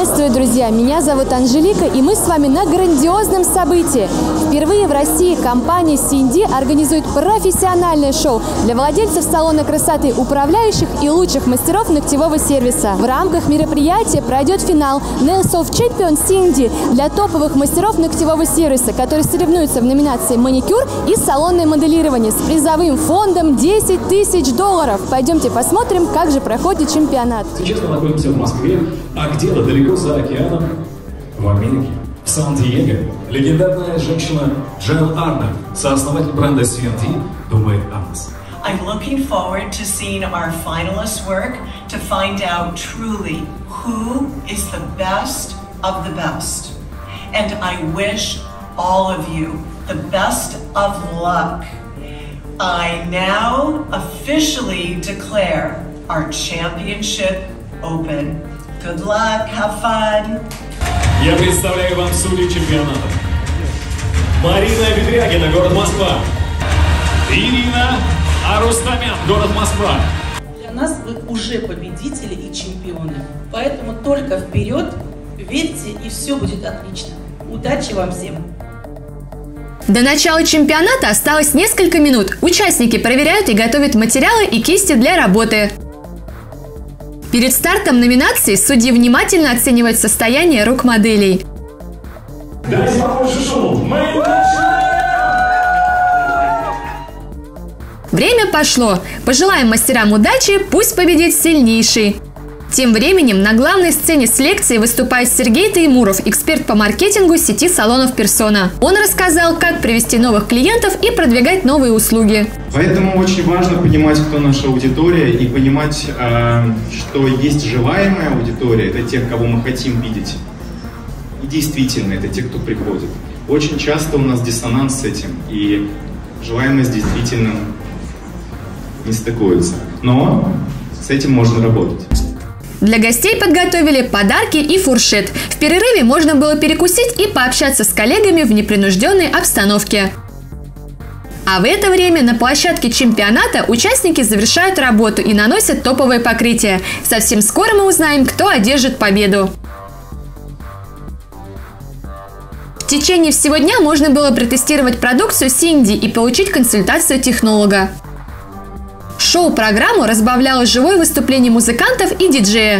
Приветствую, друзья! Меня зовут Анжелика, и мы с вами на грандиозном событии. Впервые в России компания C&D организует профессиональное шоу для владельцев салона красоты, управляющих и лучших мастеров ногтевого сервиса. В рамках мероприятия пройдет финал Nails of Champion C&D для топовых мастеров ногтевого сервиса, которые соревнуются в номинации маникюр и салонное моделирование с призовым фондом $10 000. Пойдемте посмотрим, как же проходит чемпионат. Сейчас мы находимся в Москве, а где-то далеко за океаном, в Америке, в Сан-Диего, легендарная женщина Джен Арнольд, сооснователь бренда C&D, думает о нас. I'm looking forward to seeing our finalists' work to find out truly who is the best of the best. And I wish all of you the best of luck. I now officially declare our championship open. Good luck, have fun. Я представляю вам судей чемпионата. Марина Ведрягина, город Москва. Ирина Арустамян, город Москва. Для нас вы уже победители и чемпионы. Поэтому только вперед, верьте, и все будет отлично. Удачи вам всем! До начала чемпионата осталось несколько минут. Участники проверяют и готовят материалы и кисти для работы. Перед стартом номинации судьи внимательно оценивают состояние рук моделей. Дайте побольше шуму. Время пошло. Пожелаем мастерам удачи, пусть победит сильнейший. Тем временем на главной сцене с лекцией выступает Сергей Таймуров, эксперт по маркетингу сети салонов Persona. Он рассказал, как привести новых клиентов и продвигать новые услуги. Поэтому очень важно понимать, кто наша аудитория, и понимать, что есть желаемая аудитория, это те, кого мы хотим видеть. И действительно, это те, кто приходит. Очень часто у нас диссонанс с этим, и желаемое с действительным не стыкуется. Но с этим можно работать. Для гостей подготовили подарки и фуршет. В перерыве можно было перекусить и пообщаться с коллегами в непринужденной обстановке. А в это время на площадке чемпионата участники завершают работу и наносят топовое покрытие. Совсем скоро мы узнаем, кто одержит победу. В течение всего дня можно было протестировать продукцию C&D и получить консультацию технолога. Шоу-программу разбавляло живое выступление музыкантов и диджея.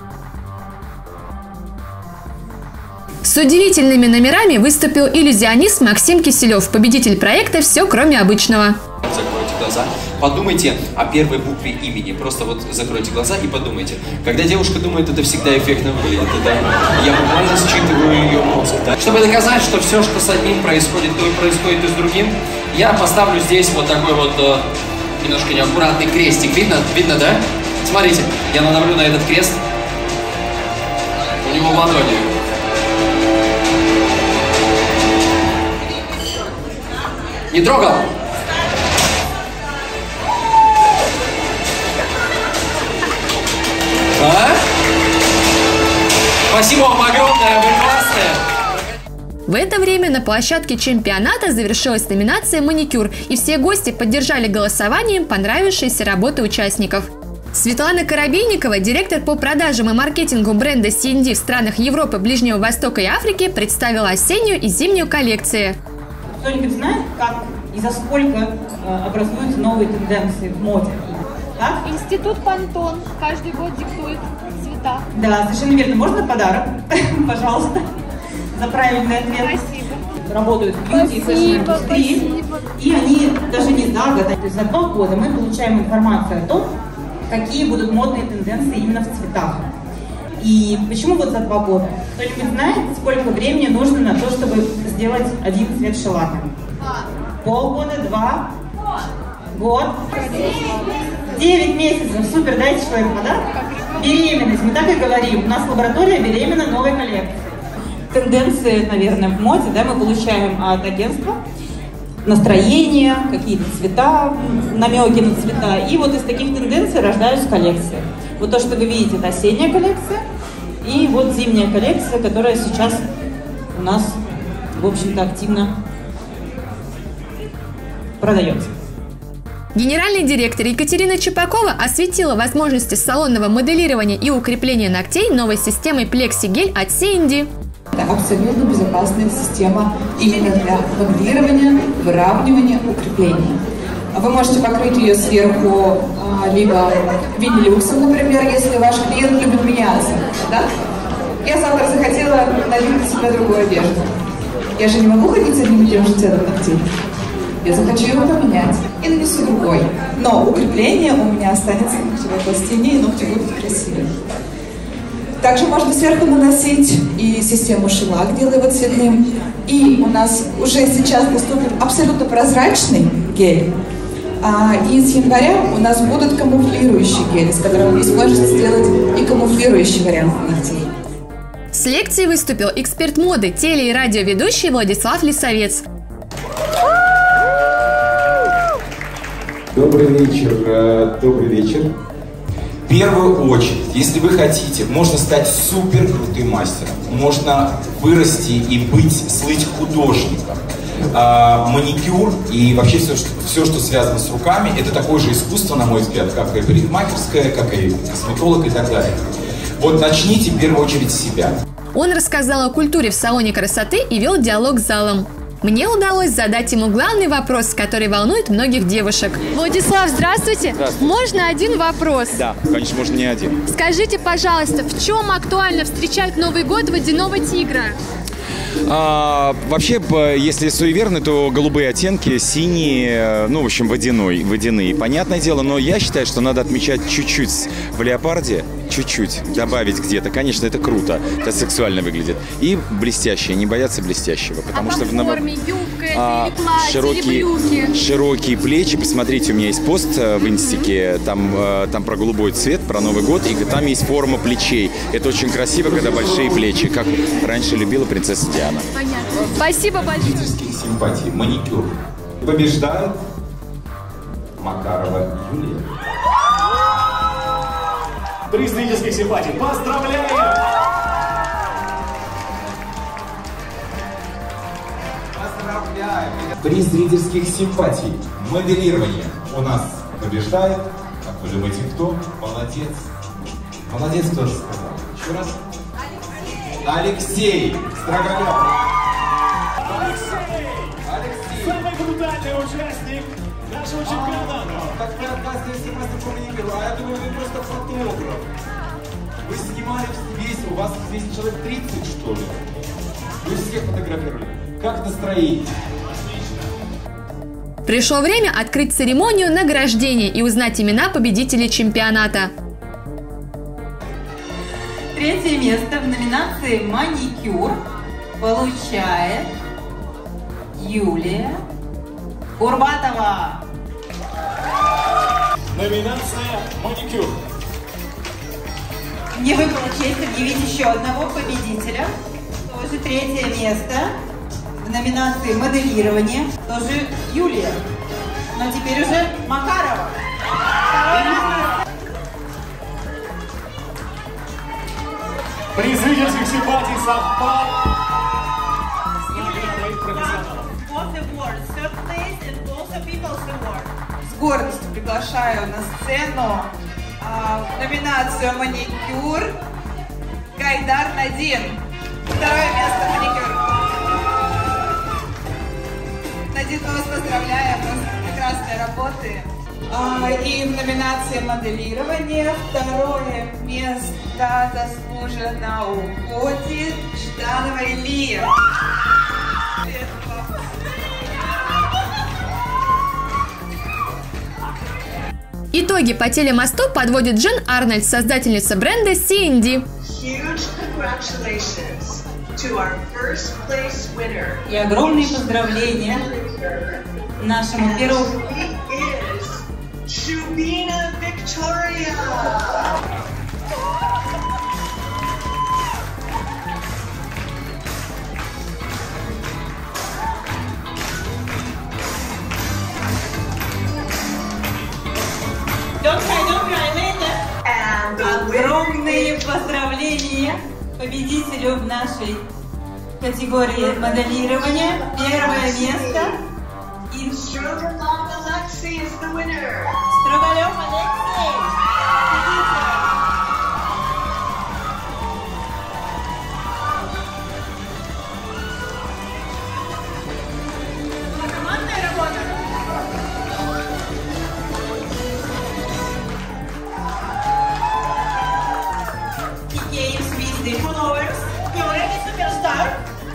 С удивительными номерами выступил иллюзионист Максим Киселев, победитель проекта «Все, кроме обычного». Закройте глаза, подумайте о первой букве имени. Просто вот закройте глаза и подумайте. Когда девушка думает, это всегда эффектно выглядит. Я буквально считываю ее мозг. Да? Чтобы доказать, что все, что с одним происходит, то и происходит и с другим, я поставлю здесь вот такой вот немножко неаккуратный крестик. Видно? Видно, да? Смотрите, я надавлю на этот крест. У него в ладони. Не трогал? А? Спасибо вам огромное, вы классные! В это время на площадке чемпионата завершилась номинация «Маникюр», и все гости поддержали голосованием понравившиеся работы участников. Светлана Коробейникова, директор по продажам и маркетингу бренда C&D в странах Европы, Ближнего Востока и Африки, представила осеннюю и зимнюю коллекции. Кто-нибудь знает, как и за сколько образуются новые тенденции в моде? Как? Институт Пантон каждый год диктует цвета. Да, совершенно верно. Можно подарок? Пожалуйста. За правильный ответ. Спасибо. Работают в бьюти и фэшн-индустрии. И они даже не за год, то есть за 2 года мы получаем информацию о том, какие будут модные тенденции именно в цветах. И почему вот за 2 года? Кто-нибудь знает, сколько времени нужно на то, чтобы сделать один цвет шелата? Полгода, 2, год, 9 месяцев. Супер, дайте человеку подарок. Беременность, мы так и говорим. У нас лаборатория беременна новой коллекции. Тенденции, наверное, в моде, да, мы получаем от агентства. Настроение, какие-то цвета, намеки на цвета. И вот из таких тенденций рождаются коллекции. Вот то, что вы видите, это осенняя коллекция. И вот зимняя коллекция, которая сейчас у нас, в общем-то, активно продается. Генеральный директор Екатерина Чепакова осветила возможности салонного моделирования и укрепления ногтей новой системой PlexiGel от C&D. Это абсолютно безопасная система именно для моделирования, выравнивания, укрепления. Вы можете покрыть ее сверху либо винилюксом, например, если ваш клиент любит меняться. Да? Я завтра захотела надеть на себя другую одежду. Я же не могу ходить с одним и тем же цветом ногтей. Я захочу его поменять и нанесу другой. Но укрепление у меня останется на ногтевой пластине, и ногти будут красивые. Также можно сверху наносить и систему шелак, делая его цветным. И у нас уже сейчас доступен абсолютно прозрачный гель. И с января у нас будут камуфлирующие гели, с которыми вы сможете сделать и камуфлирующий вариант ногтей. С лекцией выступил эксперт моды, теле- и радиоведущий Владислав Лисовец. Добрый вечер, добрый вечер. В первую очередь, если вы хотите, можно стать супер крутым мастером, можно вырасти и слыть художником. Маникюр и вообще все, что связано с руками, это такое же искусство, на мой взгляд, как и парикмахерское, как и косметолог и так далее. Вот начните в первую очередь с себя. Он рассказал о культуре в салоне красоты и вел диалог с залом. Мне удалось задать ему главный вопрос, который волнует многих девушек. Владислав, здравствуйте. Здравствуйте. Можно один вопрос? Да, конечно, можно не один. Скажите, пожалуйста, в чем актуально встречать Новый год водяного тигра? Вообще, если суеверны, то голубые оттенки, синие, ну, в общем, водяные, понятное дело, но я считаю, что надо отмечать чуть-чуть в леопарде, чуть-чуть добавить где-то. Конечно, это круто, это сексуально выглядит. И блестящее, не бояться блестящего, потому что в форме юбка или платье, или брюки. Широкие плечи. Посмотрите, у меня есть пост в инстике, там про голубой цвет, про Новый год, и там есть форма плечей. Это очень красиво, когда большие плечи, как раньше любила принцесса Диана. Понятно. Спасибо большое. Зрительских симпатий. Маникюр. Побеждает Макарова Юлия. Приз зрительских симпатий. Поздравляем! Поздравляем! Приз зрительских симпатий. Моделирование у нас побеждает. Как вы думаете, кто? Молодец. Молодец, кто же сказал. Еще раз. Алексей Строгалев. Алексей! Самый брутальный участник нашего чемпионата. Так вы, оказывается, мастер по маникюру, а я думаю, вы просто фотограф. Вы снимали весь, у вас здесь человек 30, что ли? Вы всех фотографировали. Как настроение? Пришло время открыть церемонию награждения и узнать имена победителей чемпионата. Третье место в номинации «Маникюр» получает Юлия Курбатова. Номинация «Маникюр». Мне выпала честь объявить еще одного победителя. Тоже третье место в номинации «Моделирование». Тоже Юлия. Но теперь уже Макарова. Приз зрительских симпатий совпал с наградой профессионалов. С гордостью приглашаю на сцену в номинацию «Маникюр» Гайдар Надин. Второе место «Маникюр». Надин, мы вас поздравляем, у вас прекрасные работы. И в номинации «Моделирование» второе место заслуженно уходит Жданова Илья. Итоги по телемосту подводит Джен Арнольд, создательница бренда C&D. И огромные поздравления нашему первому. Shubina Victoria! Don't cry, Лена. Огромные поздравления победителю в нашей категории моделирования. Первое место. Alexei is the winner. Строгалев Алексей. Командная работа. Кикеев звезды followers. You already superstar.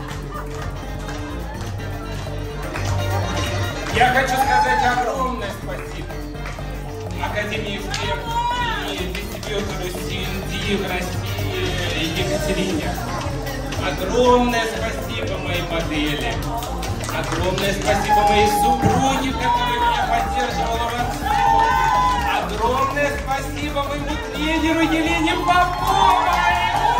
Я хочу сказать огромное спасибо Академии ФЕК и дистрибьютору CND в России Екатерине. Огромное спасибо моей модели. Огромное спасибо моей супруге, которая меня поддерживала во всем. Огромное спасибо моему тренеру Елене Поповой.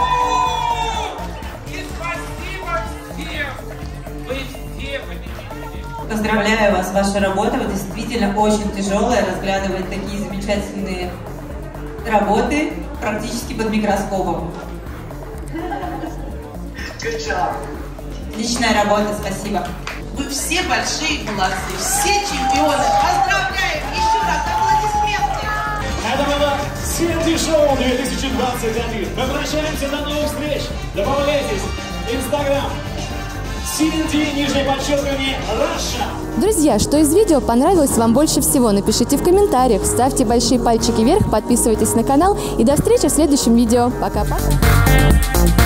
И спасибо всем. Вы все победители. Поздравляю вас, ваша работа действительно очень тяжелая, разглядывать такие замечательные работы практически под микроскопом. Отличная работа, спасибо. Вы все большие молодцы, все чемпионы. Поздравляем! Еще раз аплодисменты! Это было CND Show 2021. Мы прощаемся, до новых встреч. Добавляйтесь. Инстаграм. CND, нижнее подчеркивание, Russia. Друзья, что из видео понравилось вам больше всего, напишите в комментариях, ставьте большие пальчики вверх, подписывайтесь на канал и до встречи в следующем видео. Пока-пока.